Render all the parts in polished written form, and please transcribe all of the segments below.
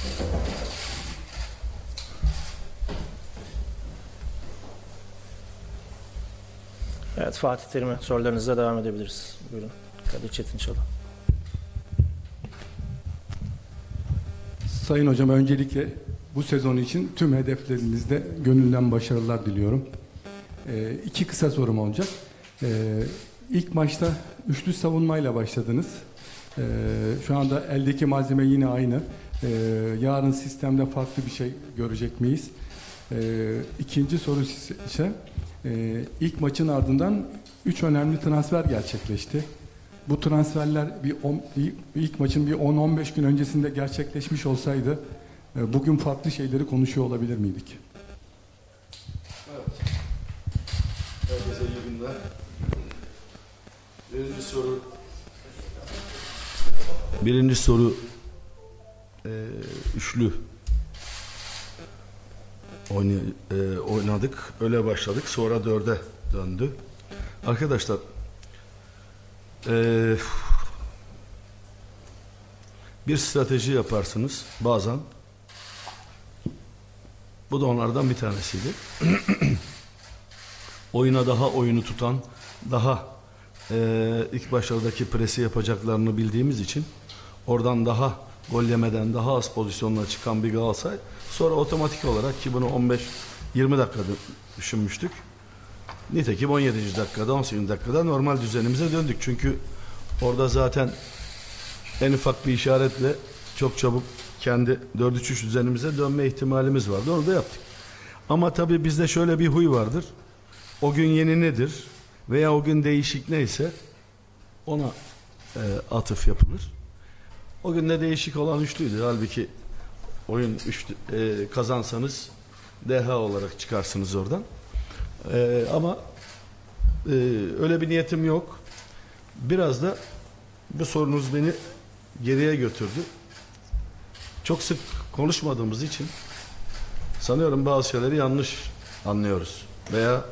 Evet, Fatih Terim'e sorularınızla devam edebiliriz. Buyurun. Kadir Çetinçalı. Sayın Hocam, öncelikle bu sezon için tüm hedeflerinizde gönülden başarılar diliyorum. İki kısa sorum olacak. İlk maçta üçlü savunmayla başladınız. Şu anda eldeki malzeme yine aynı. Yarın sistemde farklı bir şey görecek miyiz? İkinci soru ise ilk maçın ardından 3 önemli transfer gerçekleşti. Bu transferler ilk maçın bir 10-15 gün öncesinde gerçekleşmiş olsaydı bugün farklı şeyleri konuşuyor olabilir miydik? Evet. Herkese iyi günler. Birinci soru üçlü oynadık. Öyle başladık. Sonra 4'e döndü. Arkadaşlar bir strateji yaparsınız bazen. Bu da onlardan bir tanesiydi. Oyunu tutan, daha ilk başlardaki presi yapacaklarını bildiğimiz için oradan daha gol yemeden daha az pozisyonla çıkan bir Galatasaray, sonra otomatik olarak ki bunu 15-20 dakikada düşünmüştük. Nitekim 17. dakikada, 18. dakikada normal düzenimize döndük. Çünkü orada zaten en ufak bir işaretle çok çabuk kendi 4-3-3 düzenimize dönme ihtimalimiz vardı. Onu da yaptık. Ama tabii bizde şöyle bir huy vardır. O gün yeni nedir veya o gün değişik neyse ona atıf yapılır. O gün de değişik olan üçlüydü. Halbuki oyun kazansanız DH olarak çıkarsınız oradan. Ama öyle bir niyetim yok. Biraz da bu sorunuz beni geriye götürdü. Çok sık konuşmadığımız için sanıyorum bazı şeyleri yanlış anlıyoruz. Veya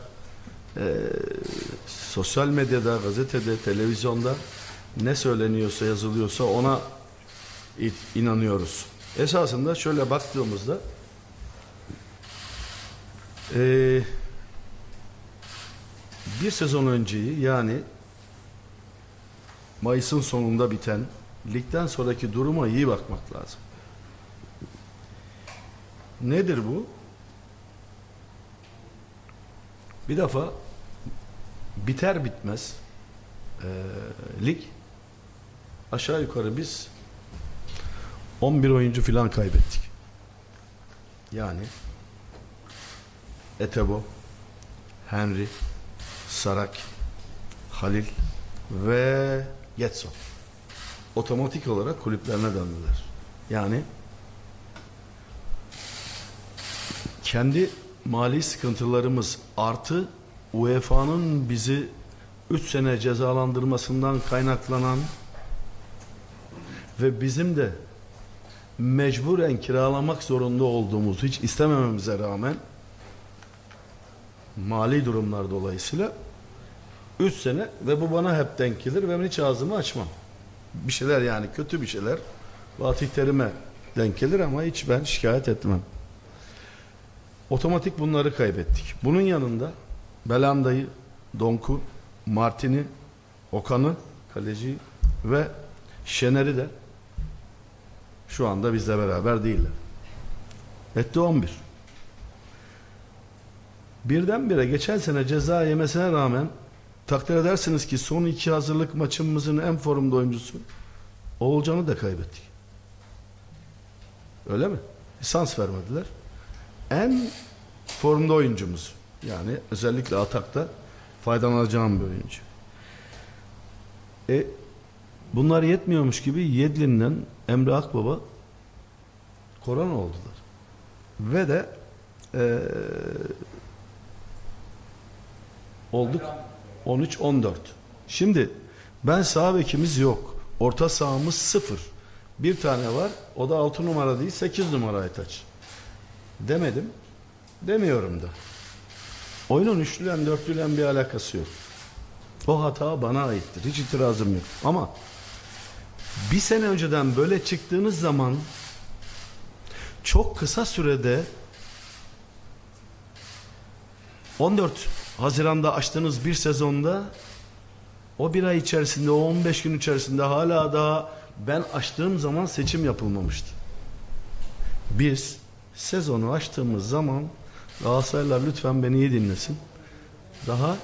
sosyal medyada, gazetede, televizyonda ne söyleniyorsa, yazılıyorsa ona inanıyoruz. Esasında şöyle baktığımızda bir sezon önceyi, yani Mayıs'ın sonunda biten ligden sonraki duruma iyi bakmak lazım. Nedir bu? Bir defa biter bitmez lig aşağı yukarı biz 11 oyuncu falan kaybettik. Yani Etebo, Henry, Sarak, Halil ve Getson otomatik olarak kulüplerine döndüler. Yani kendi mali sıkıntılarımız artı UEFA'nın bizi 3 sene cezalandırmasından kaynaklanan ve bizim de mecburen kiralamak zorunda olduğumuz, hiç istemememize rağmen mali durumlar dolayısıyla 3 sene ve bu bana hep denk gelir ve ben hiç ağzımı açmam. Bir şeyler, yani kötü bir şeyler Fatih Terim'e denk gelir ama hiç ben şikayet etmem. Otomatik bunları kaybettik. Bunun yanında Belanda'yı, Donk'u, Martin'i, Okan'ı, kaleciyi ve Şener'i de şu anda bizle beraber değiller. Etti 11. Birdenbire geçen sene ceza yemesine rağmen takdir edersiniz ki son 2 hazırlık maçımızın en formda oyuncusu Oğulcan'ı da kaybettik. Öyle mi? Lisans vermediler. En formda oyuncumuz. Yani özellikle atakta faydalanacağım bir oyuncu. Bunlar yetmiyormuş gibi Yedlin'den Emre Akbaba korona oldular. Ve de olduk 13-14. Şimdi ben sağ bekimiz yok. Orta sahamız 0. Bir tane var. O da 6 numara değil 8 numara Aytaç. Demedim. Demiyorum da. Oyunun üçlüyle dörtlüyle bir alakası yok. O hata bana aittir. Hiç itirazım yok. Ama bir sene önceden böyle çıktığınız zaman çok kısa sürede 14 Haziran'da açtığınız bir sezonda o bir ay içerisinde, o 15 gün içerisinde hala daha ben açtığım zaman seçim yapılmamıştı. Biz sezonu açtığımız zaman, Galatasaraylılar lütfen beni iyi dinlesin, daha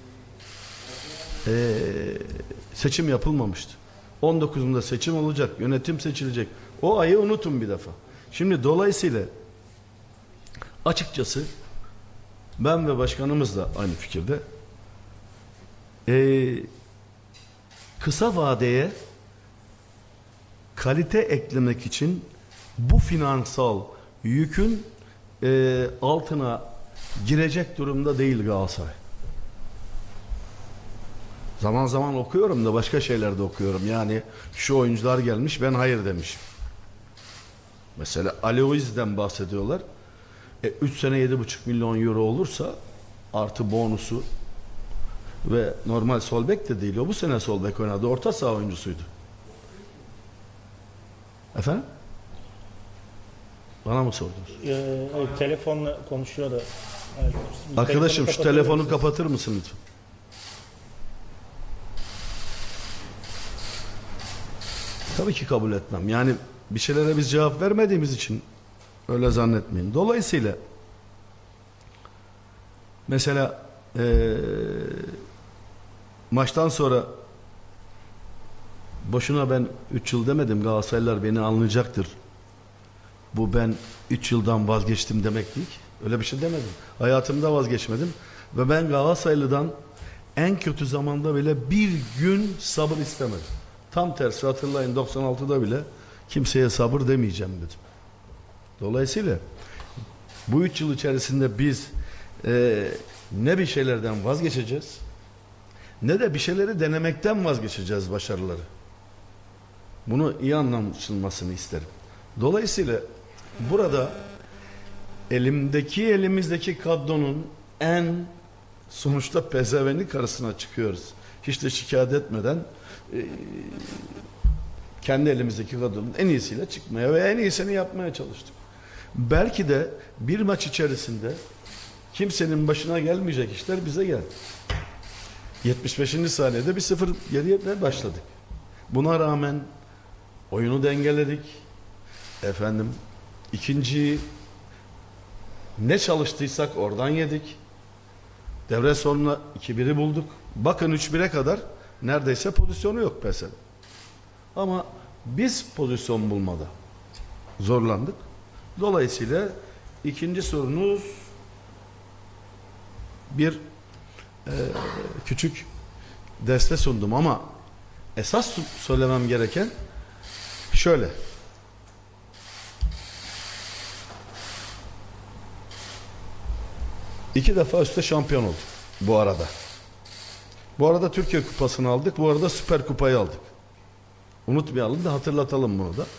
seçim yapılmamıştı. 19'unda seçim olacak, yönetim seçilecek. O ayı unutun bir defa. Şimdi dolayısıyla açıkçası ben ve başkanımız da aynı fikirde. Kısa vadeye kalite eklemek için bu finansal yükün altına girecek durumda değil Galatasaray. Zaman zaman okuyorum da başka şeyler de okuyorum. Yani şu oyuncular gelmiş, ben hayır demişim. Mesela Ali Oiz'den bahsediyorlar. 3 sene 7,5 milyon euro olursa artı bonusu ve normal sol bek de değil. O bu sene sol bek oynadı. Orta saha oyuncusuydu. Efendim? Bana mı sordunuz? Evet, telefonla konuşuyor da. Evet, Arkadaşım şu kapatabilir telefonu misiniz? kapatır mısın lütfen? Tabii ki kabul etmem. Yani bir şeylere biz cevap vermediğimiz için öyle zannetmeyin. Dolayısıyla mesela maçtan sonra boşuna ben 3 yıl demedim, Galatasaraylılar beni anlayacaktır. Bu ben 3 yıldan vazgeçtim demek değil ki. Öyle bir şey demedim. Hayatımda vazgeçmedim. Ve ben Galatasaraylı'dan en kötü zamanda bile bir gün sabır istemedim. Tam tersi, hatırlayın 96'da bile kimseye sabır demeyeceğim dedim. Dolayısıyla bu 3 yıl içerisinde biz ne bir şeylerden vazgeçeceğiz, ne de bir şeyleri denemekten vazgeçeceğiz, başarıları. Bunu iyi anlaşılmasını isterim. Dolayısıyla burada elimizdeki kadronun en sonuçta pezevenk karşısına çıkıyoruz. Hiç de şikayet etmeden kendi elimizdeki kadronun en iyisiyle çıkmaya ve en iyisini yapmaya çalıştık. Belki de bir maç içerisinde kimsenin başına gelmeyecek işler bize geldi. 75. saniyede 1-0 geriye başladık. Buna rağmen oyunu dengeledik. İkinciyi ne çalıştıysak oradan yedik. Devre sonuna 2-1'i bulduk. Bakın 3-1'e kadar neredeyse pozisyonu yok PSV. Ama biz pozisyon bulmada zorlandık. Dolayısıyla ikinci sorunuz bir küçük deste sundum ama esas söylemem gereken şöyle. İki defa üstte şampiyon olduk bu arada. Bu arada Türkiye Kupası'nı aldık. Bu arada Süper Kupayı aldık. Unutmayalım da hatırlatalım bunu da.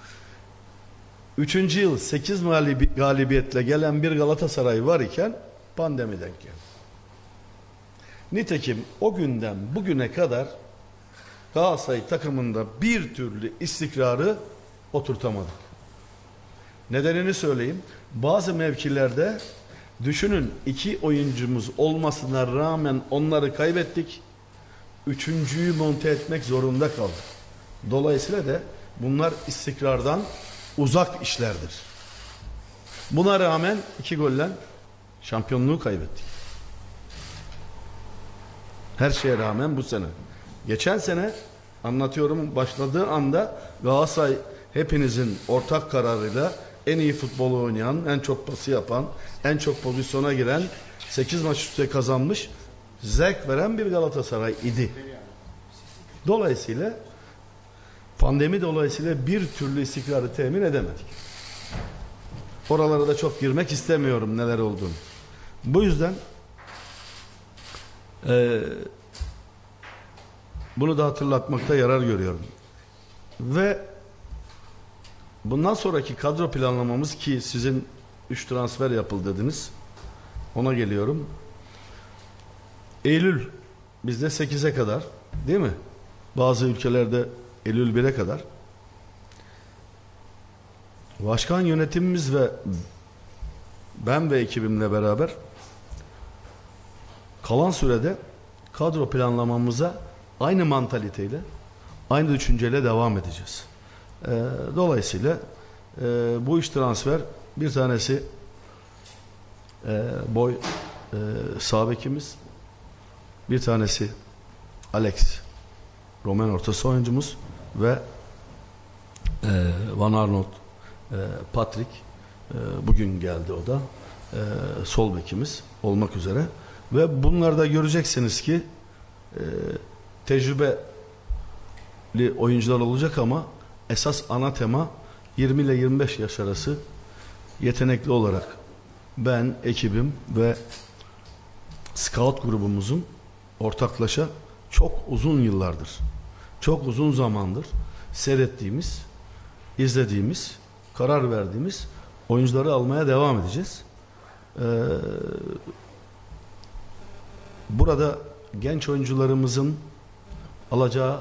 3. yıl 8 galibiyetle gelen bir Galatasaray var iken pandemi denk geldi. Nitekim o günden bugüne kadar Galatasaray takımında bir türlü istikrarı oturtamadık. Nedenini söyleyeyim. Bazı mevkilerde düşünün 2 oyuncumuz olmasına rağmen onları kaybettik. 3.'yü monte etmek zorunda kaldık. Dolayısıyla da bunlar istikrardan uzak işlerdir. Buna rağmen 2 golle şampiyonluğu kaybettik. Her şeye rağmen bu sene. Geçen sene anlatıyorum, başladığı anda Galatasaray hepinizin ortak kararıyla en iyi futbolu oynayan, en çok pası yapan, en çok pozisyona giren, 8 maç üstte kazanmış, zevk veren bir Galatasaray idi. Dolayısıyla pandemi dolayısıyla bir türlü istikrarı temin edemedik. Oralara da çok girmek istemiyorum neler olduğunu. Bu yüzden bunu da hatırlatmakta yarar görüyorum. Ve bundan sonraki kadro planlamamız, ki sizin 3 transfer yapıldı dediniz. Ona geliyorum. Eylül bizde 8'e kadar, değil mi? Bazı ülkelerde Eylül 1'e kadar. Başkan yönetimimiz ve ben ve ekibimle beraber kalan sürede kadro planlamamıza aynı mantaliteyle, aynı düşünceyle devam edeceğiz. Dolayısıyla bu iş transfer, bir tanesi boy sağ bekimiz, bir tanesi Alex Roman orta saha oyuncumuz ve Van Arnold Patrick bugün geldi, o da sol bekimiz olmak üzere ve bunlarda göreceksiniz ki tecrübeli oyuncular olacak ama esas ana tema 20 ile 25 yaş arası yetenekli olarak ben, ekibim ve scout grubumuzun ortaklaşa çok uzun yıllardır, çok uzun zamandır seyrettiğimiz, izlediğimiz, karar verdiğimiz oyuncuları almaya devam edeceğiz. Burada genç oyuncularımızın alacağı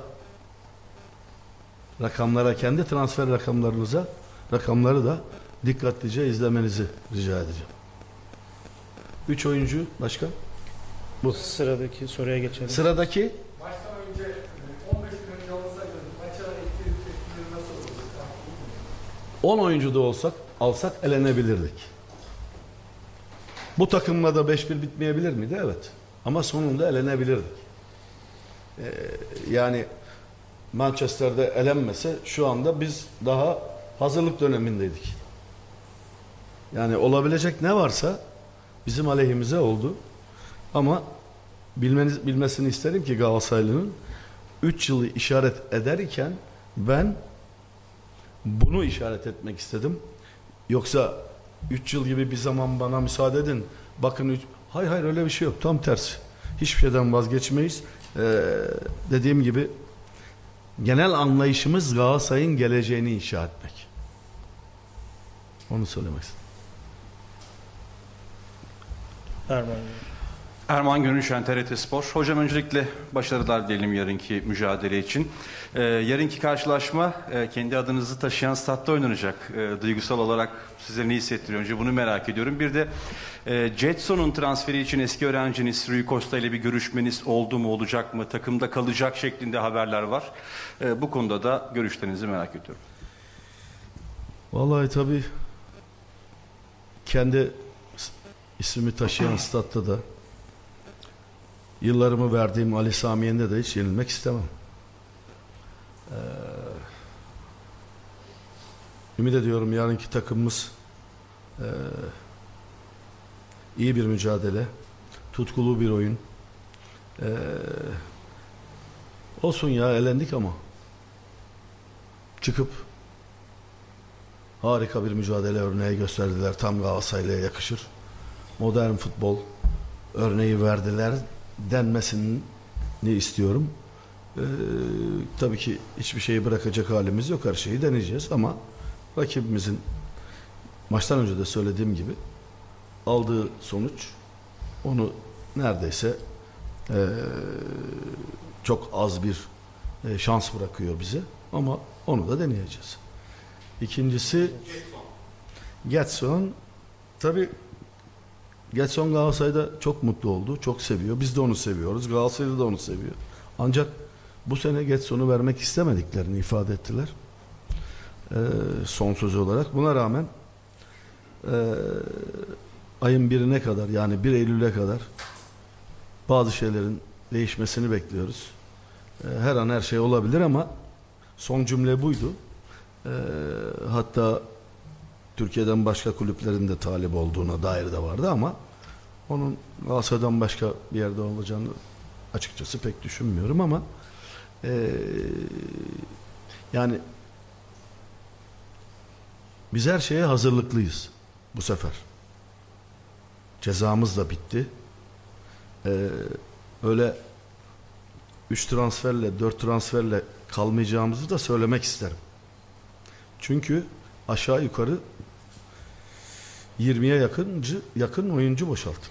rakamlara, kendi transfer rakamları da dikkatlice izlemenizi rica edeceğim. 3 oyuncu başka? Bu sıradaki soruya geçelim. Sıradaki Maçtan önce 15 gün önce olsaydı maça etkili tepkileri nasıl olurdu? 10 oyuncu da alsak elenebilirdik. Bu takımla da 5-1 bitmeyebilir miydi? Evet. Ama sonunda elenebilirdik. Yani Manchester'de elenmese şu anda biz daha hazırlık dönemindeydik. Yani olabilecek ne varsa bizim aleyhimize oldu. Ama bilmesini isterim ki Galatasaraylı'nın 3 yılı işaret ederken ben bunu işaret etmek istedim. Yoksa 3 yıl gibi bir zaman bana müsaade edin. Bakın hayır öyle bir şey yok. Tam tersi. Hiçbir şeyden vazgeçmeyiz. Dediğim gibi genel anlayışımız Galatasaray'ın geleceğini inşa etmek. Onu söylemek istedim. Erman. Erman Gönüşen, TRT Spor. Hocam öncelikle başarılar dilerim yarınki mücadele için. Yarınki karşılaşma kendi adınızı taşıyan statta oynanacak. Duygusal olarak size ne hissettiriyor? Önce bunu merak ediyorum. Bir de Jetson'un transferi için eski öğrenciniz Rui Costa ile bir görüşmeniz oldu mu, olacak mı? Takımda kalacak şeklinde haberler var. Bu konuda da görüşlerinizi merak ediyorum. Vallahi tabii kendi ismimi taşıyan statta da yıllarımı verdiğim Ali Sami Yen'de de hiç yenilmek istemem. Ümit ediyorum yarınki takımımız iyi bir mücadele, tutkulu bir oyun. Olsun ya, elendik ama çıkıp harika bir mücadele örneği gösterdiler. Tam Galatasaray'a yakışır. Modern futbol örneği verdiler denmesini istiyorum. Tabii ki hiçbir şeyi bırakacak halimiz yok. Her şeyi deneyeceğiz ama rakibimizin maçtan önce de söylediğim gibi aldığı sonuç onu neredeyse çok az bir şans bırakıyor bize ama onu da deneyeceğiz. İkincisi Getson. Tabii Getson Galatasaray'da çok mutlu oldu. Çok seviyor. Biz de onu seviyoruz. Galatasaray'da da onu seviyor. Ancak bu sene Getson'u vermek istemediklerini ifade ettiler. Son sözü olarak. Buna rağmen ayın 1'ine kadar, yani 1 Eylül'e kadar bazı şeylerin değişmesini bekliyoruz. Her an her şey olabilir ama son cümle buydu. Hatta Türkiye'den başka kulüplerin de talip olduğuna dair de vardı ama onun Galatasaray'dan başka bir yerde olacağını açıkçası pek düşünmüyorum ama yani biz her şeye hazırlıklıyız bu sefer. Cezamız da bitti. Öyle 3 transferle 4 transferle kalmayacağımızı da söylemek isterim. Çünkü aşağı yukarı 20'ye yakın oyuncu boşalttık.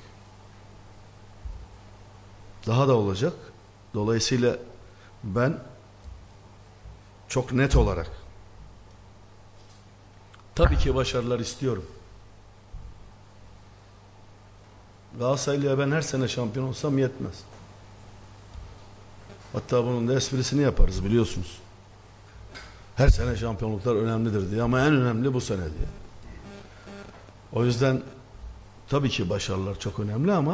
Daha da olacak. Dolayısıyla ben çok net olarak Tabii ki başarılar istiyorum. Galatasaraylı'ya ben her sene şampiyon olsam yetmez. Hatta bunun da esprisini yaparız biliyorsunuz. Her sene şampiyonluklar önemlidir diye ama en önemli bu sene diye. O yüzden tabii ki başarılar çok önemli ama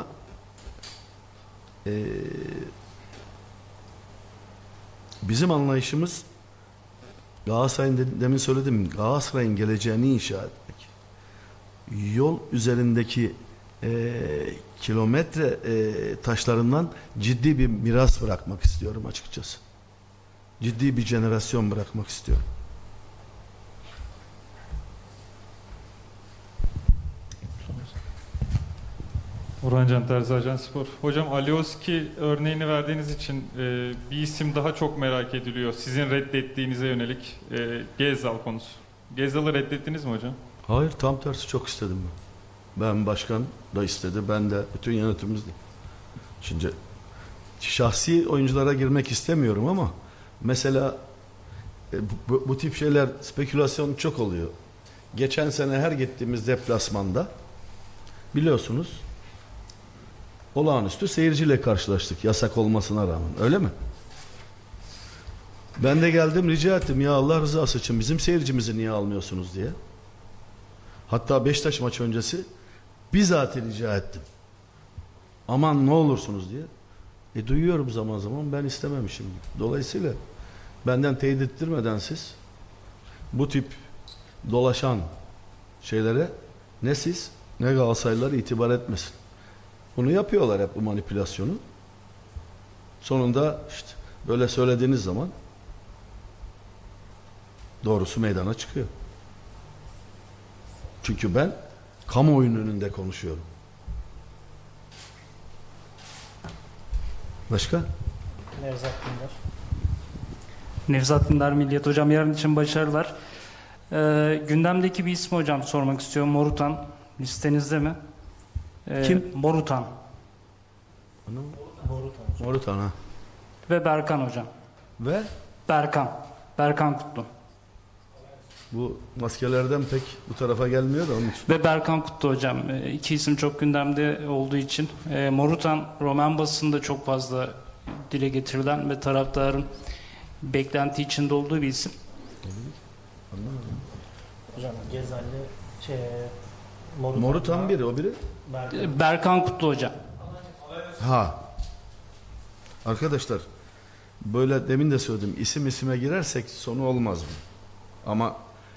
bizim anlayışımız Galatasaray'ın demin söyledim, Galatasaray'ın geleceğini inşa etmek. Yol üzerindeki kilometre taşlarından ciddi bir miras bırakmak istiyorum açıkçası. Ciddi bir jenerasyon bırakmak istiyorum. Orhan Can Terzi, Ajanspor. Hocam Alioski örneğini verdiğiniz için bir isim daha çok merak ediliyor. Sizin reddettiğinize yönelik Gezzal konusu. Gezzal'ı reddettiniz mi hocam? Hayır, tam tersi çok istedim ben. Ben başkan da istedi, ben de bütün yönetimimiz de. Şimdi şahsi oyunculara girmek istemiyorum ama mesela bu tip şeyler, spekülasyon çok oluyor. Geçen sene her gittiğimiz deplasmanda biliyorsunuz olağanüstü seyirciyle karşılaştık yasak olmasına rağmen, öyle mi? Ben de geldim rica ettim, ya Allah rızası için bizim seyircimizi niye almıyorsunuz diye. Hatta Beşiktaş maçı öncesi bizatihi rica ettim. Aman ne olursunuz diye. Duyuyorum zaman zaman, ben istememişim. Dolayısıyla benden teyit ettirmeden siz bu tip dolaşan şeylere ne siz ne Galatasaraylılar itibar etmesin. Bunu yapıyorlar hep, bu manipülasyonu. Sonunda işte böyle söylediğiniz zaman doğrusu meydana çıkıyor. Çünkü ben kamuoyunun önünde konuşuyorum. Başka? Nevzat Dindar. Nevzat Dindar, Milliyet. Hocam yarın için başarılar. Gündemdeki bir ismi hocam sormak istiyorum. Morutan listenizde mi? Kim? Morutan Morutan ha. ve Berkan hocam. Ve Berkan Kutlu. bu maskelerden pek bu tarafa gelmiyor da onun için. Ve Berkan Kutlu hocam. İki isim çok gündemde olduğu için. Morutan Roman basında çok fazla dile getirilen ve taraftarın beklenti içinde olduğu bir isim. Hocam Gezzal'le Morutan biri, o biri. Berkan Kutlu hocam. Ha. Arkadaşlar, böyle demin de söyledim, isim isime girersek sonu olmaz mı? Ama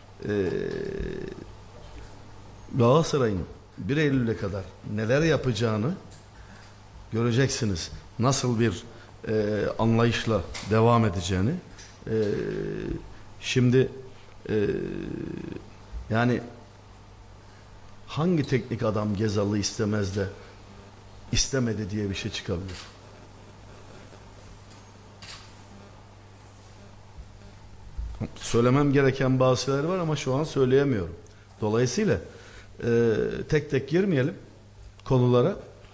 Galatasaray'ın 1 Eylül'e kadar neler yapacağını göreceksiniz. Nasıl bir anlayışla devam edeceğini. Şimdi yani hangi teknik adam Gezal'ı istemez de istemedi diye bir şey çıkabilir? Söylemem gereken bazı şeyler var ama şu an söyleyemiyorum. Dolayısıyla tek tek girmeyelim konulara.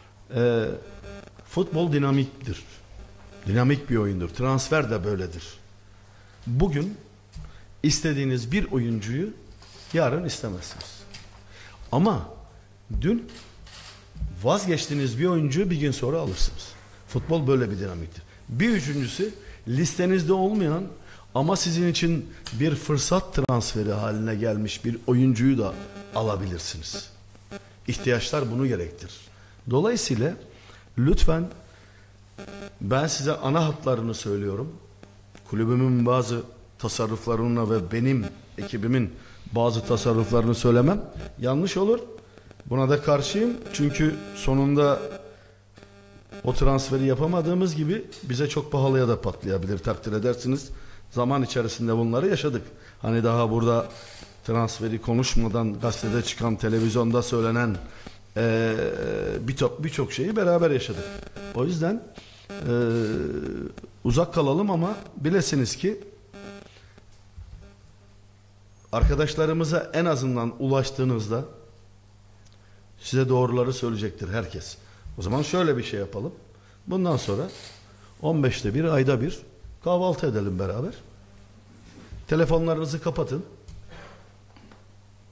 Futbol dinamiktir. Dinamik bir oyundur. Transfer de böyledir. Bugün istediğiniz bir oyuncuyu yarın istemezsiniz. Ama dün vazgeçtiğiniz bir oyuncuyu bir gün sonra alırsınız. Futbol böyle bir dinamiktir. Bir üçüncüsü, listenizde olmayan ama sizin için bir fırsat transferi haline gelmiş bir oyuncuyu da alabilirsiniz. İhtiyaçlar bunu gerektirir. Dolayısıyla lütfen, ben size ana hatlarını söylüyorum. Kulübümün bazı tasarruflarına ve benim ekibimin bazı tasarruflarını söylemem yanlış olur. Buna da karşıyım. Çünkü sonunda o transferi yapamadığımız gibi bize çok pahalıya da patlayabilir, takdir edersiniz. Zaman içerisinde bunları yaşadık. Hani daha burada transferi konuşmadan gazetede çıkan, televizyonda söylenen birçok şeyi beraber yaşadık. O yüzden uzak kalalım ama bilesiniz ki arkadaşlarımıza en azından ulaştığınızda size doğruları söyleyecektir herkes. O zaman şöyle bir şey yapalım. Bundan sonra 15'te bir, ayda bir kahvaltı edelim beraber. Telefonlarınızı kapatın.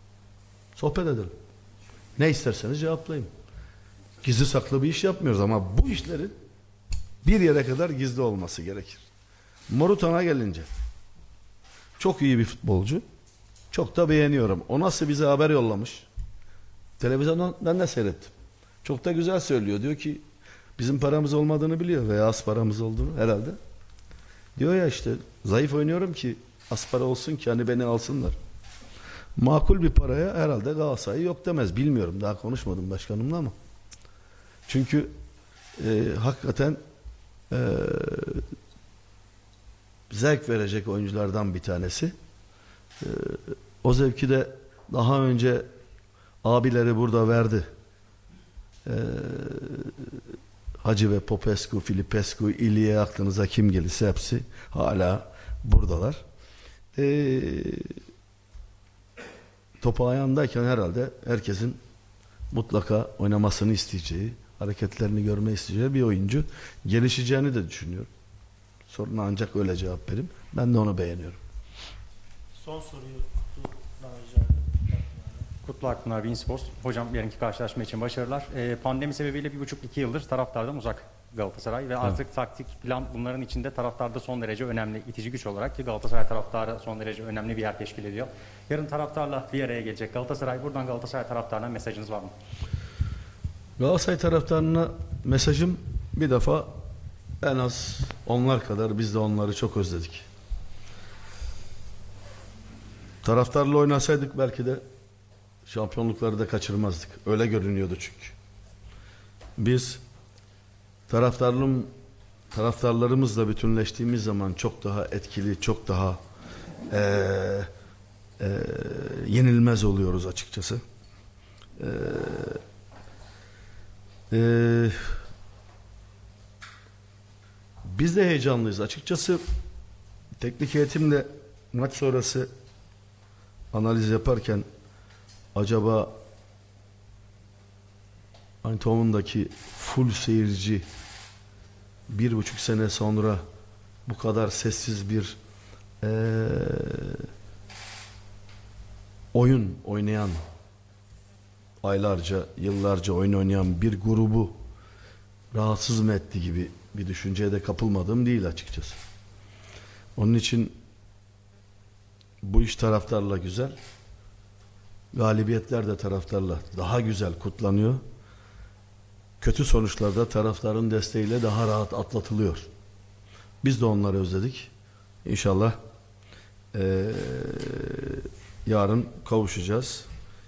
Sohbet edelim. Ne isterseniz cevaplayayım. Gizli saklı bir iş yapmıyoruz ama bu işlerin bir yere kadar gizli olması gerekir. Morutan'a gelince çok iyi bir futbolcu. Çok da beğeniyorum. O nasıl bize haber yollamış? Televizyondan ben de seyrettim. Çok da güzel söylüyor. Diyor ki bizim paramız olmadığını biliyor veya az paramız olduğunu herhalde. Diyor ya işte zayıf oynuyorum ki az para olsun ki hani beni alsınlar. Makul bir paraya herhalde Galatasaray yok demez. Bilmiyorum, daha konuşmadım başkanımla ama. Çünkü hakikaten zevk verecek oyunculardan bir tanesi. O zevki de daha önce abileri burada verdi. Hacı ve Popescu, Filipescu, İlya, aklınıza kim gelirse hepsi hala buradalar. Topu ayağındayken herhalde herkesin mutlaka oynamasını isteyeceği, hareketlerini görme isteyeceği bir oyuncu. Gelişeceğini de düşünüyorum. Soruna ancak öyle cevap veririm. Ben de onu beğeniyorum. Son soruyu Kutlu'dan rica ederim. Kutlu Akpınar, Bein Sports. Hocam yarınki karşılaşma için başarılar. Pandemi sebebiyle 1,5-2 yıldır taraftardan uzak Galatasaray ve artık taktik plan bunların içinde taraftarda son derece önemli, itici güç olarak ki Galatasaray taraftarı son derece önemli bir yer teşkil ediyor. Yarın taraftarla bir araya gelecek Galatasaray. Buradan Galatasaray taraftarına mesajınız var mı? Galatasaray taraftarına mesajım bir defa, en az onlar kadar biz de onları çok özledik. Taraftarla oynasaydık belki de şampiyonlukları da kaçırmazdık. Öyle görünüyordu çünkü. Biz taraftarlarımızla bütünleştiğimiz zaman çok daha etkili, çok daha yenilmez oluyoruz açıkçası. Biz de heyecanlıyız. Açıkçası teknik heyetimle maç sonrası analiz yaparken acaba Eindhoven'daki full seyirci 1,5 sene sonra bu kadar sessiz bir oyun oynayan, aylarca, yıllarca oyun oynayan bir grubu rahatsız mı etti gibi bir düşünceye de kapılmadığım değil açıkçası. Onun için bu iş taraftarla güzel. Galibiyetler de taraftarla daha güzel kutlanıyor. Kötü sonuçlarda taraftarın desteğiyle daha rahat atlatılıyor. Biz de onları özledik. İnşallah yarın kavuşacağız.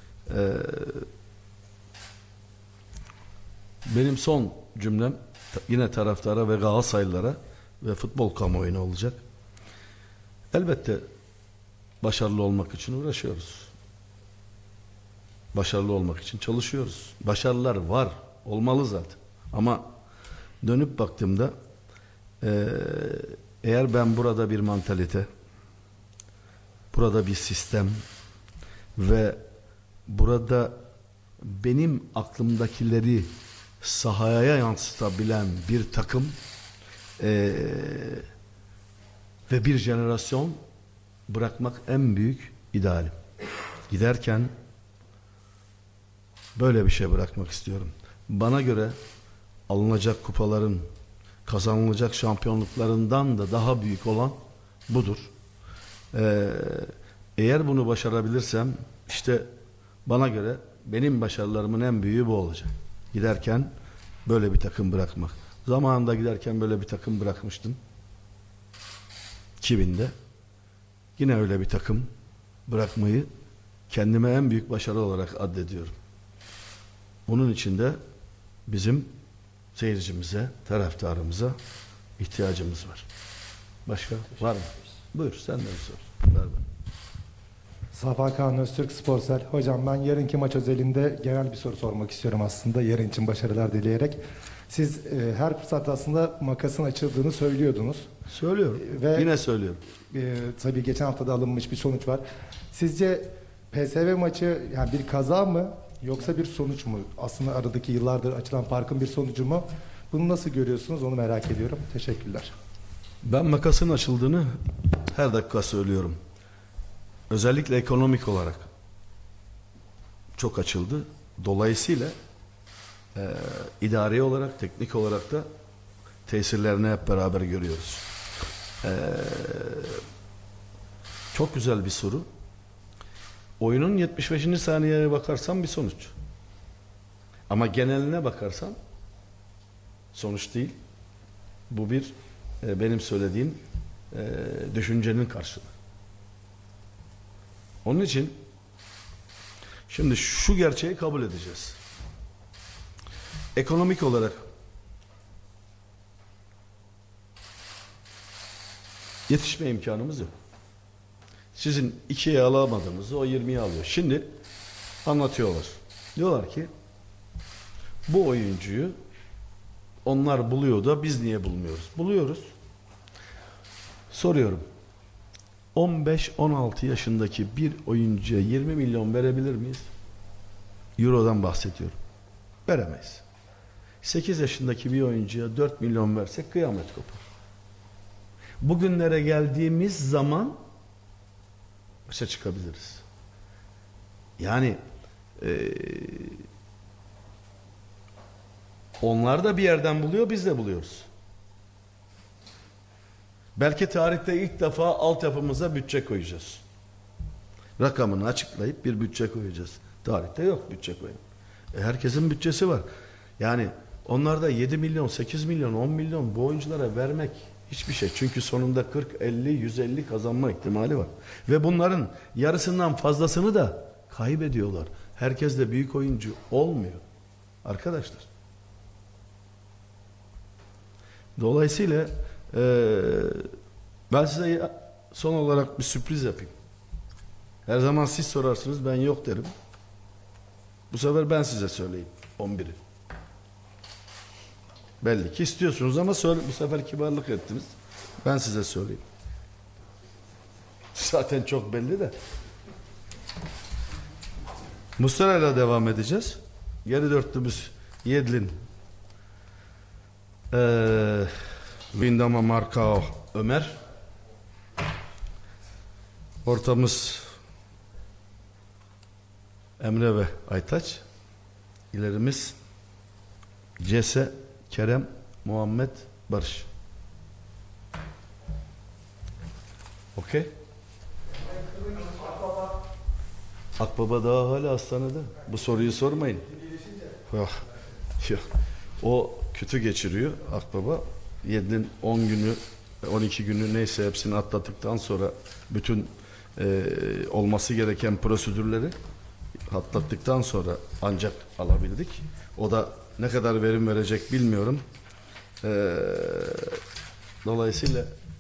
Benim son cümlem yine taraftara ve Galatasaraylılara ve futbol kamuoyuna olacak. Elbette başarılı olmak için uğraşıyoruz. Başarılı olmak için çalışıyoruz. Başarılar var, olmalı zaten. Ama dönüp baktığımda eğer ben burada bir mantalite, burada bir sistem ve burada benim aklımdakileri sahaya yansıtabilen bir takım ve bir jenerasyon bırakmak en büyük idealim. Giderken böyle bir şey bırakmak istiyorum. Bana göre alınacak kupaların, kazanılacak şampiyonluklarından da daha büyük olan budur. Eğer bunu başarabilirsem işte bana göre benim başarılarımın en büyüğü bu olacak. Giderken böyle bir takım bırakmak. Zamanında giderken böyle bir takım bırakmıştım. 2000'de. Yine öyle bir takım bırakmayı kendime en büyük başarı olarak addediyorum. Bunun için de bizim seyircimize, taraftarımıza ihtiyacımız var. Başka var mı? Buyur, sen de bir sor. Ver bana. Safa Kaan Öztürk Sporsel. Hocam ben yarınki maç özelinde genel bir soru sormak istiyorum aslında. Yarın için başarılar dileyerek. Siz her fırsatta aslında makasın açıldığını söylüyordunuz. Söylüyorum. Ve yine söylüyorum. Tabii geçen haftada alınmış bir sonuç var. Sizce PSV maçı yani bir kaza mı yoksa bir sonuç mu? Aslında aradaki yıllardır açılan farkın bir sonucu mu? Bunu nasıl görüyorsunuz onu merak ediyorum. Teşekkürler. Ben makasın açıldığını her dakika söylüyorum. Özellikle ekonomik olarak. çok açıldı. Dolayısıyla idari olarak, teknik olarak da tesirlerini hep beraber görüyoruz. Çok güzel bir soru. Oyunun 75. saniyeye bakarsan bir sonuç. Ama geneline bakarsan sonuç değil. Bu bir benim söylediğim düşüncenin karşılığı. Onun için şimdi şu gerçeği kabul edeceğiz. Ekonomik olarak yetişme imkanımız yok. Sizin 2'ye alamadığınızı o 20'ye alıyor. Şimdi anlatıyorlar. Diyorlar ki bu oyuncuyu onlar buluyor da biz niye bulmuyoruz? Buluyoruz. Soruyorum. 15-16 yaşındaki bir oyuncuya 20 milyon verebilir miyiz? Euro'dan bahsediyorum. Veremeyiz. 8 yaşındaki bir oyuncuya 4 milyon versek kıyamet kopar. Bugünlere geldiğimiz zaman başa çıkabiliriz. Yani onlar da bir yerden buluyor, biz de buluyoruz. Belki tarihte ilk defa altyapımıza bütçe koyacağız. Rakamını açıklayıp bir bütçe koyacağız. Tarihte yok bütçe koyun. Herkesin bütçesi var. Yani onlarda 7 milyon, 8 milyon, 10 milyon bu oyunculara vermek hiçbir şey. Çünkü sonunda 40, 50, 150 kazanma ihtimali var. Ve bunların yarısından fazlasını da kaybediyorlar. Herkes de büyük oyuncu olmuyor. Arkadaşlar. Dolayısıyla ben size son olarak bir sürpriz yapayım. Her zaman siz sorarsınız, ben yok derim. Bu sefer ben size söyleyeyim 11'i. Belli ki istiyorsunuz ama bu sefer kibarlık ettiniz. Ben size söyleyeyim. Zaten çok belli de. Muslera ile devam edeceğiz. Geri dörtlümüz Yedlin, Windham, Markao, Ömer. Ortamız Emre ve Aytaç. İlerimiz Cese, Kerem, Muhammed, Barış. Okey. Akbaba daha hala hastanede. Bu soruyu sormayın. O kötü geçiriyor Akbaba. 7'nin 10 günü, 12 günü neyse hepsini atlattıktan sonra bütün olması gereken prosedürleri atlattıktan sonra ancak alabildik. O da ne kadar verim verecek bilmiyorum. Dolayısıyla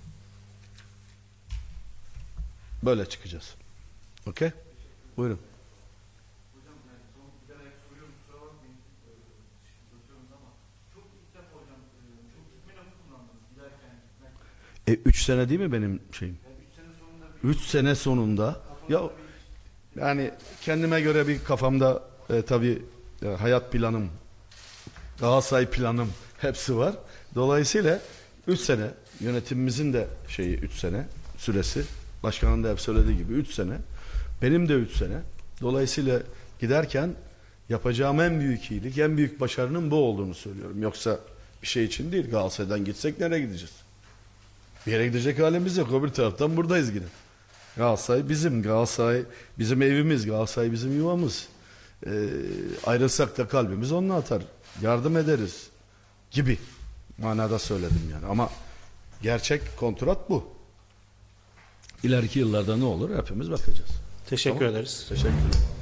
böyle çıkacağız. Okey? Buyurun. Hocam yani son bir daha soruyorum, kusura bakmayın. Uzatıyorum ama çok ilk defa hocam çok gitme lafı kullandınız. Giderken gitmek. 3 sene değil mi benim şeyim? 3 sene sonunda ya yani kendime göre bir kafamda tabii hayat planım, Galatasaray planım hepsi var. Dolayısıyla 3 sene yönetimimizin de şeyi 3 sene süresi. Başkanın da hep söylediği gibi 3 sene. Benim de 3 sene. Dolayısıyla giderken yapacağım en büyük iyilik, en büyük başarının bu olduğunu söylüyorum. Yoksa bir şey için değil. Galatasaray'dan gitsek nereye gideceğiz? Bir yere gidecek halimiz yok. Öbür taraftan buradayız yine. Galatasaray bizim evimiz, Galatasaray bizim yuvamız. Ayrılsak da kalbimiz onunla atar. Yardım ederiz gibi manada söyledim yani. Ama gerçek kontrat bu. İleriki yıllarda ne olur hepimiz bakacağız. Teşekkür Tamam. ederiz. Teşekkür ederim.